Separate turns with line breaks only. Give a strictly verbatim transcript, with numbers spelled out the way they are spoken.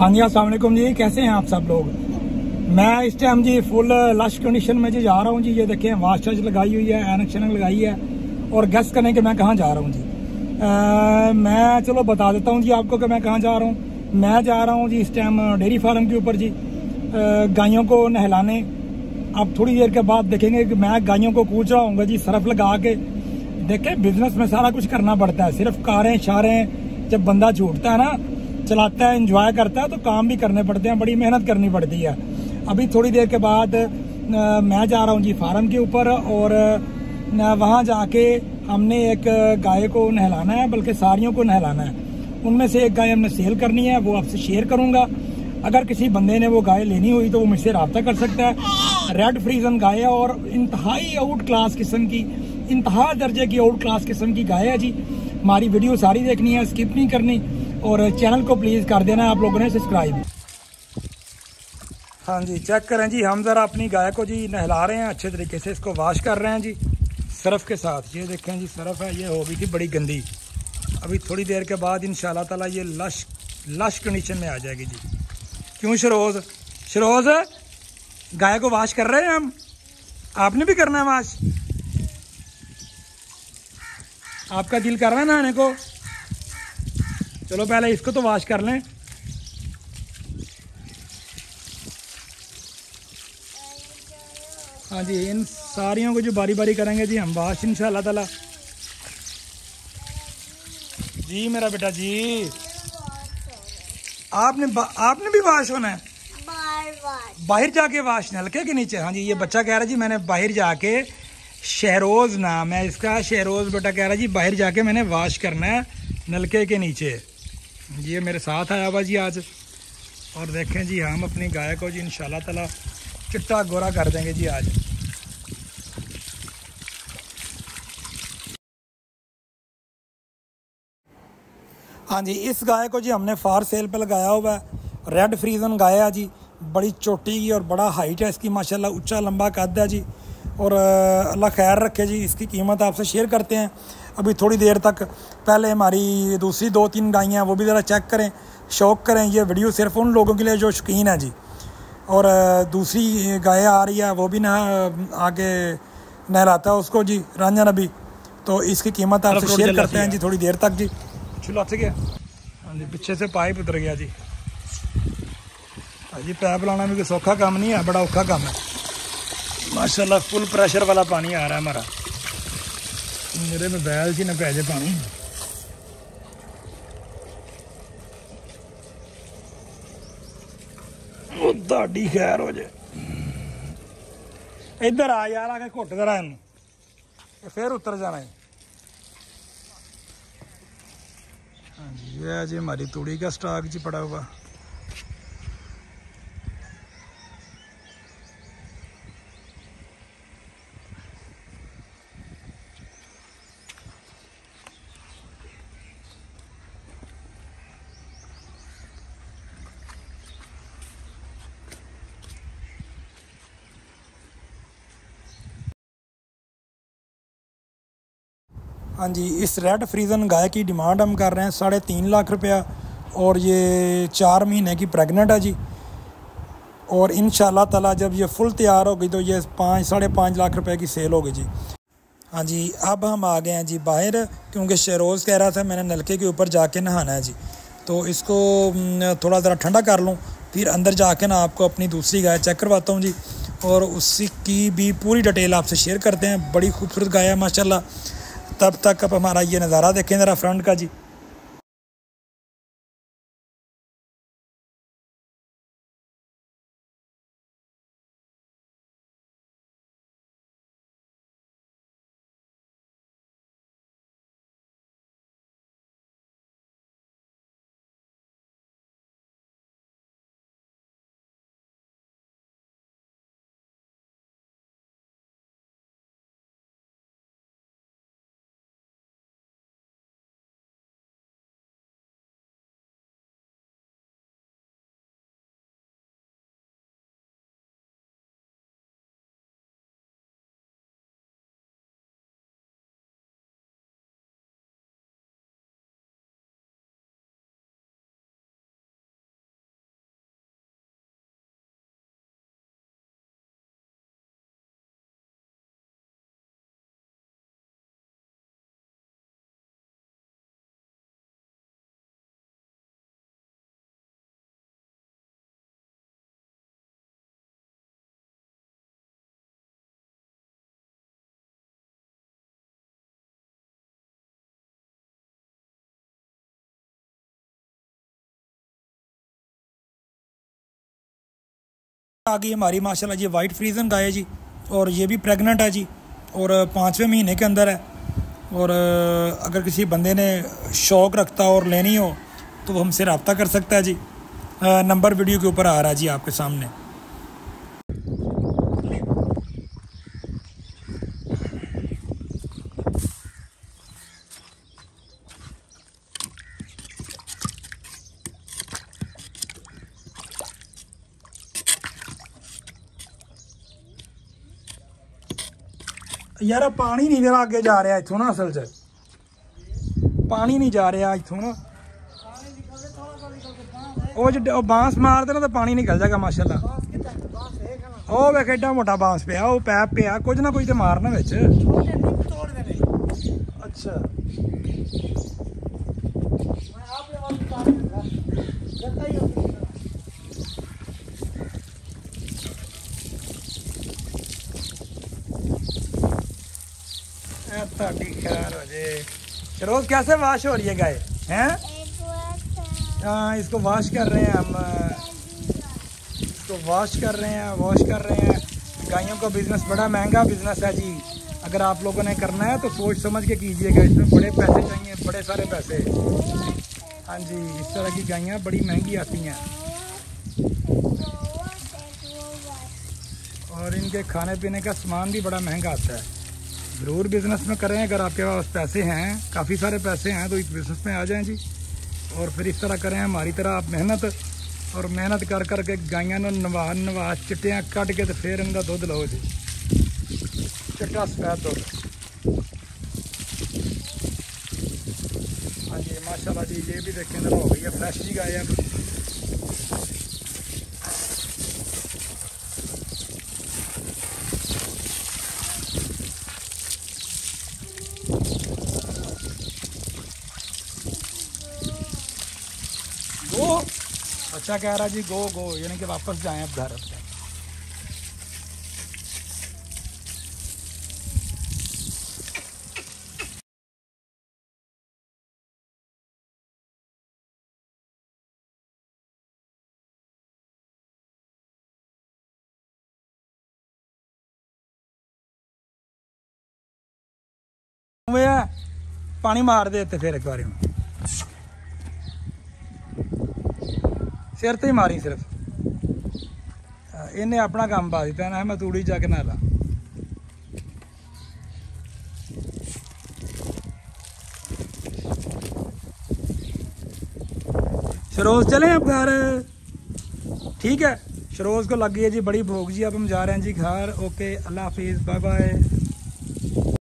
हाँ जी, अस्सलाम वालेकुम जी। कैसे हैं आप सब लोग। मैं इस टाइम जी फुल लश कंडीशन में जी जा रहा हूँ जी। ये देखें, वाश चार्ज लगाई हुई है, एनक शनक लगाई है, और गेस करें कि मैं कहाँ जा रहा हूँ जी। आ, मैं चलो बता देता हूँ जी आपको कि मैं कहाँ जा रहा हूँ। मैं जा रहा हूँ जी इस टाइम डेयरी फार्म के ऊपर जी, गायों को नहलाने। अब थोड़ी देर के बाद देखेंगे कि मैं गायों को कूच रहा हूँ जी, सरफ लगा के। देखें, बिजनेस में सारा कुछ करना पड़ता है, सिर्फ कारें शारें जब बंदा छूटता है ना, चलाता है, एंजॉय करता है, तो काम भी करने पड़ते हैं, बड़ी मेहनत करनी पड़ती है। अभी थोड़ी देर के बाद आ, मैं जा रहा हूँ जी फार्म के ऊपर, और वहाँ जाके हमने एक गाय को नहलाना है, बल्कि सारियों को नहलाना है। उनमें से एक गाय हमने सेल करनी है, वो आपसे शेयर करूँगा। अगर किसी बंदे ने वो गाय लेनी हुई तो वो मुझसे रब्ता कर सकता है। रेड फ्रीजन गाय है और इंतहाई आउट क्लास किस्म की, इंतहा दर्जे की आउट क्लास किस्म की गाय है जी। हमारी वीडियो सारी देखनी है, स्किप नहीं करनी, और चैनल को प्लीज़ कर देना है आप लोगों ने सब्सक्राइब। हाँ जी, चेक करें जी, हम ज़रा अपनी गाय को जी नहला रहे हैं, अच्छे तरीके से इसको वॉश कर रहे हैं जी सरफ़ के साथ। ये देखें जी, सरफ़ है, ये हो गई थी बड़ी गंदी। अभी थोड़ी देर के बाद इंशाल्लाह ताला ये लश लश कंडीशन में आ जाएगी जी। क्यों शरोज शरोज गाय को वॉश कर रहे हैं हम, आपने भी करना है वॉश। आपका दिल कर रहा है नहाने को, चलो पहले इसको तो वॉश कर लें। हाँ जी, इन सारियों को जो बारी बारी करेंगे जी हम वॉश इंशाल्लाह ताला। जी मेरा बेटा जी, आपने आपने भी वॉश होना है, बाहर जाके वॉश नलके के नीचे। हाँ जी, ये बच्चा कह रहा है जी मैंने बाहर जाके, शहरोज नाम है इसका, शहरोज बेटा कह रहा है जी बाहर जाके मैंने वॉश करना है नलके के नीचे। ये मेरे साथ आया हुआ जी आज, और देखें जी हम अपनी गाय को जी इंशाल्लाह ताला चिट्टा गोरा कर देंगे जी आज। हाँ जी, इस गाय को जी हमने फार सेल पे लगाया हुआ है। रेड फ्रीजन गाय है जी, बड़ी चोटी की और बड़ा हाइट है इसकी माशाल्लाह, ऊंचा लंबा कद है जी। और अल्लाह खैर रखे जी, इसकी कीमत आपसे शेयर करते हैं अभी थोड़ी देर तक। पहले हमारी दूसरी दो तीन गायें हैं, वो भी ज़रा चेक करें, शौक़ करें। ये वीडियो सिर्फ उन लोगों के लिए जो शौकीन है जी। और दूसरी गाय आ रही है, वो भी ना आगे नहलाता है उसको जी, रांझा नबी। तो इसकी कीमत आपसे शेयर करते हैं जी थोड़ी देर तक जी। चलो से गया। हाँ जी, पीछे से पाइप उतर गया जी। हाँ जी, पाइप लाना भी कोई सौखा काम नहीं है, बड़ा औखा काम है। माशाल्लाह फुल प्रेशर वाला पानी आ रहा है हमारा। मेरे में बैल जी न पैजे पानी। वो दाढ़ी खैर हो जाए। इधर आ यार, आके घुट करा इन, फिर उतर जाना है। हाँ जी, ये है जी हमारी तूड़ी का स्टॉक जी पड़ा हुआ। हाँ जी, इस रेड फ्रीजन गाय की डिमांड हम कर रहे हैं साढ़े तीन लाख रुपया, और ये चार महीने की प्रेग्नेंट है जी। और इंशाल्लाह ताला जब ये फुल तैयार होगी तो ये पाँच साढ़े पाँच लाख रुपए की सेल होगी जी। हाँ जी, अब हम आ गए हैं जी बाहर, क्योंकि शहरोज़ कह रहा था मैंने नलके के ऊपर जाके नहाना है जी। तो इसको थोड़ा ज़रा ठंडा कर लूँ, फिर अंदर जाके ना आपको अपनी दूसरी गाय चेक करवाता हूँ जी, और उसी की भी पूरी डिटेल आपसे शेयर करते हैं। बड़ी खूबसूरत गाय है माशाल्लाह। तब तक अब हमारा ये नज़ारा देखें ज़रा फ्रंट का जी। आ गई हमारी माशाल्लाह जी वाइट फ्रीजन गाय है जी, और ये भी प्रेग्नेंट है जी, और पाँचवें महीने के अंदर है। और अगर किसी बंदे ने शौक़ रखता और लेनी हो तो वो हमसे रब्ता कर सकता है जी। नंबर वीडियो के ऊपर आ रहा है जी आपके सामने। यार पानी नहीं मेरा आगे जा रहा इथों ना, असल च पानी नहीं जा रहा इथों ना, वो जो बांस मारते ना तो पानी निकल जाएगा माशाल्लाह। ओ वे केडा मोटा बांस पे वो पैप पे कुछ ना कुछ तो मारना बिच। अच्छा खैर हो जे। रोज कैसे वाश हो रही है गाय हैं? हाँ इसको वॉश कर रहे हैं हम, इसको वॉश कर रहे हैं वॉश कर रहे हैं। गायों का बिजनेस बड़ा महंगा बिजनेस है जी, अगर आप लोगों ने करना है तो सोच समझ के कीजिएगा, इसमें बड़े पैसे चाहिए, बड़े सारे पैसे। हाँ जी इस तरह की गायें बड़ी महंगी आती हैं और इनके खाने पीने का सामान भी बड़ा महंगा आता है। ज़रूर बिज़नेस में करें, अगर आपके पास पैसे हैं, काफ़ी सारे पैसे हैं तो इस बिज़नेस में आ जाएं जी। और फिर इस तरह करें हमारी तरह आप मेहनत और मेहनत कर करके गायों को नवा नवा चिट्टियाँ कट के तो फिर इनका दुध लो जी, चिट्टा सफेद दुध। हाँ जी माशाल्लाह जी, ये भी देखें हो गई है फ्रेश जी गाय है। गो अच्छा कह रहा जी, गो गो यानी कि वापस जाएं अब घर। पानी मार दे ते फिर एक बार सिर ते ही मारी, सिर्फ इन्हें अपना काम पा दिता ना, मैं तूड़ी जाके नहाला। शरोज चले अब घर, ठीक है। शरोज को लग गई है जी बड़ी भूख जी, अब हम जा रहे हैं जी घर। ओके अल्लाह हाफिज़, बाय बाय।